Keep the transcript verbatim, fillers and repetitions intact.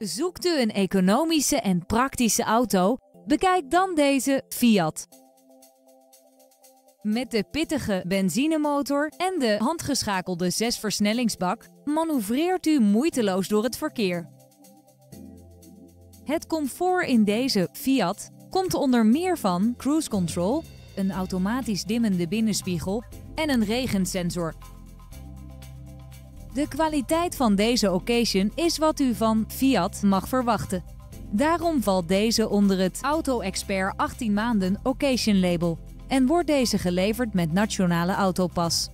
Zoekt u een economische en praktische auto? Bekijk dan deze Fiat. Met de pittige benzinemotor en de handgeschakelde zesversnellingsbak manoeuvreert u moeiteloos door het verkeer. Het comfort in deze Fiat komt onder meer van cruise control, een automatisch dimmende binnenspiegel en een regensensor. De kwaliteit van deze occasion is wat u van Fiat mag verwachten. Daarom valt deze onder het Auto Expert achttien maanden Occasion label en wordt deze geleverd met Nationale Autopas.